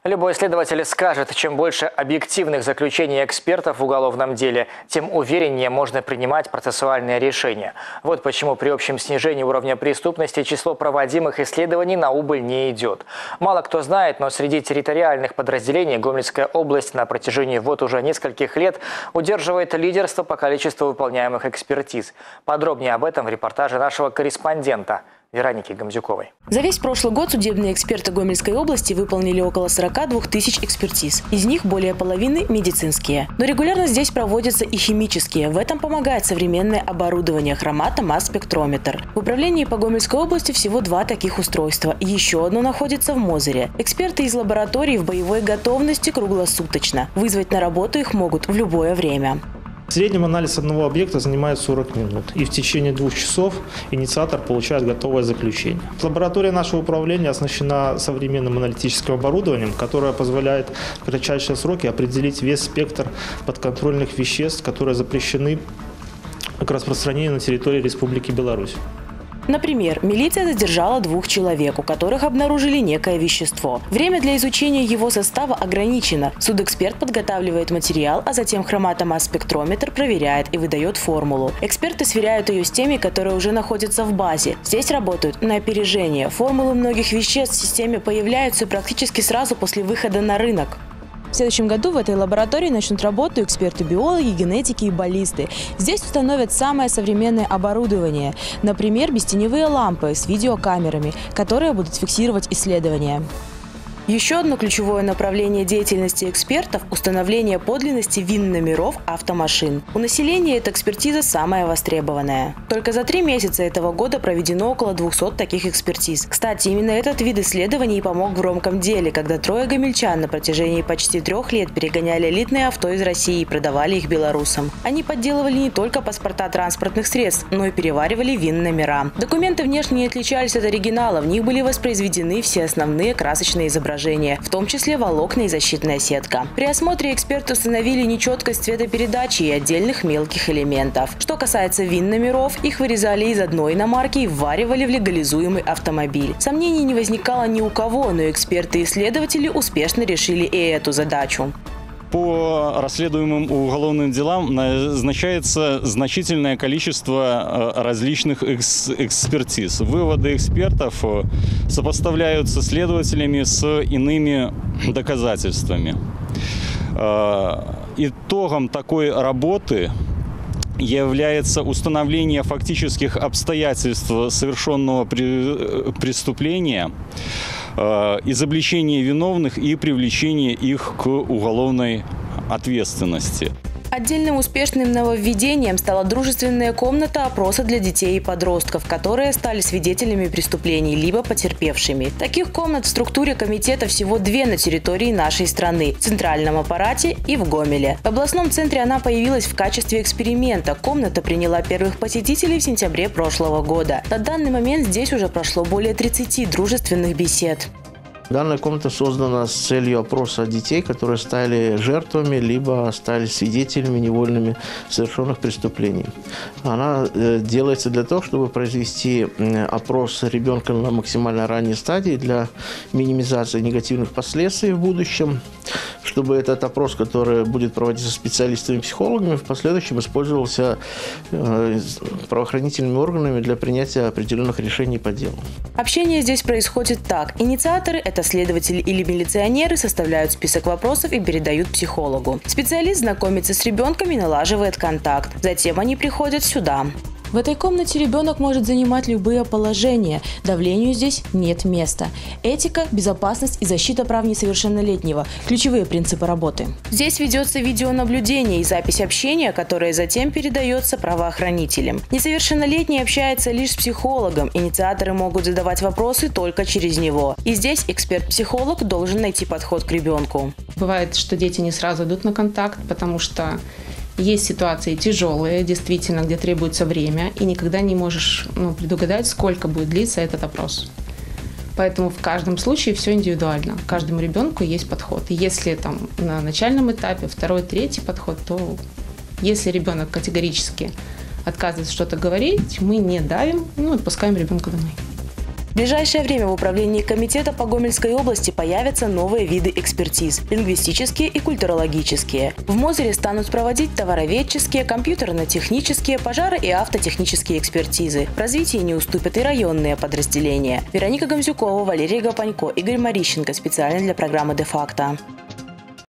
Любой следователь скажет, чем больше объективных заключений экспертов в уголовном деле, тем увереннее можно принимать процессуальные решения. Вот почему при общем снижении уровня преступности число проводимых исследований на убыль не идет. Мало кто знает, но среди территориальных подразделений Гомельская область на протяжении уже нескольких лет удерживает лидерство по количеству выполняемых экспертиз. Подробнее об этом в репортаже нашего корреспондента Вероники Гамзюковой. За весь прошлый год судебные эксперты Гомельской области выполнили около 42 тысяч экспертиз. Из них более половины – медицинские. Но регулярно здесь проводятся и химические. В этом помогает современное оборудование хромато-масс-спектрометр. В управлении по Гомельской области всего 2 таких устройства. Еще одно находится в Мозыре. Эксперты из лаборатории в боевой готовности круглосуточно. Вызвать на работу их могут в любое время. В среднем анализ одного объекта занимает 40 минут, и в течение 2 часов инициатор получает готовое заключение. Лаборатория нашего управления оснащена современным аналитическим оборудованием, которое позволяет в кратчайшие сроки определить весь спектр подконтрольных веществ, которые запрещены к распространению на территории Республики Беларусь. Например, милиция задержала 2 человек, у которых обнаружили некое вещество. Время для изучения его состава ограничено. Судэксперт подготавливает материал, а затем хромато-масс-спектрометр проверяет и выдает формулу. Эксперты сверяют ее с теми, которые уже находятся в базе. Здесь работают на опережение. Формулы многих веществ в системе появляются практически сразу после выхода на рынок. В следующем году в этой лаборатории начнут работу эксперты-биологи, генетики и баллисты. Здесь установят самое современное оборудование. Например, бестеневые лампы с видеокамерами, которые будут фиксировать исследования. Еще одно ключевое направление деятельности экспертов – установление подлинности ВИН-номеров автомашин. У населения эта экспертиза самая востребованная. Только за 3 месяца этого года проведено около 200 таких экспертиз. Кстати, именно этот вид исследований помог в громком деле, когда 3 гомельчан на протяжении почти 3 лет перегоняли элитные авто из России и продавали их белорусам. Они подделывали не только паспорта транспортных средств, но и переваривали ВИН-номера. Документы внешне не отличались от оригинала, в них были воспроизведены все основные красочные изображения, в том числе волокна и защитная сетка. При осмотре эксперты установили нечеткость цветопередачи и отдельных мелких элементов. Что касается ВИН-номеров, их вырезали из одной иномарки и вваривали в легализуемый автомобиль. Сомнений не возникало ни у кого, но эксперты и исследователи успешно решили и эту задачу. По расследуемым уголовным делам назначается значительное количество различных экспертиз. Выводы экспертов сопоставляются следователями с иными доказательствами. Итогом такой работы является установление фактических обстоятельств совершенного преступления, изобличение виновных и привлечение их к уголовной ответственности. Отдельным успешным нововведением стала дружественная комната опроса для детей и подростков, которые стали свидетелями преступлений либо потерпевшими. Таких комнат в структуре комитета всего 2 на территории нашей страны – в центральном аппарате и в Гомеле. В областном центре она появилась в качестве эксперимента. Комната приняла первых посетителей в сентябре прошлого года. На данный момент здесь уже прошло более 30 дружественных бесед. Данная комната создана с целью опроса детей, которые стали жертвами либо стали свидетелями невольными совершенных преступлений. Она делается для того, чтобы произвести опрос ребенка на максимально ранней стадии для минимизации негативных последствий в будущем, чтобы этот опрос, который будет проводиться специалистами-психологами, в последующем использовался правоохранительными органами для принятия определенных решений по делу. Общение здесь происходит так. Инициаторы – это следователи или милиционеры, составляют список вопросов и передают психологу. Специалист знакомится с ребенком и налаживает контакт. Затем они приходят сюда. В этой комнате ребенок может занимать любые положения. Давлению здесь нет места. Этика, безопасность и защита прав несовершеннолетнего – ключевые принципы работы. Здесь ведется видеонаблюдение и запись общения, которое затем передается правоохранителям. Несовершеннолетний общается лишь с психологом. Инициаторы могут задавать вопросы только через него. И здесь эксперт-психолог должен найти подход к ребенку. Бывает, что дети не сразу идут на контакт, потому что есть ситуации тяжелые, действительно, где требуется время, и никогда не можешь предугадать, сколько будет длиться этот опрос. Поэтому в каждом случае все индивидуально. Каждому ребенку есть подход. И если на начальном этапе 2-й, 3-й подход, то если ребенок категорически отказывается что-то говорить, мы не давим, отпускаем ребенка домой. В ближайшее время в управлении комитета по Гомельской области появятся новые виды экспертиз – лингвистические и культурологические. В Мозыре станут проводить товароведческие, компьютерно-технические, пожаро- и автотехнические экспертизы. В развитии не уступят и районные подразделения. Вероника Гамзюкова, Валерий Гапанько, Игорь Марищенко. Специально для программы «Де факто».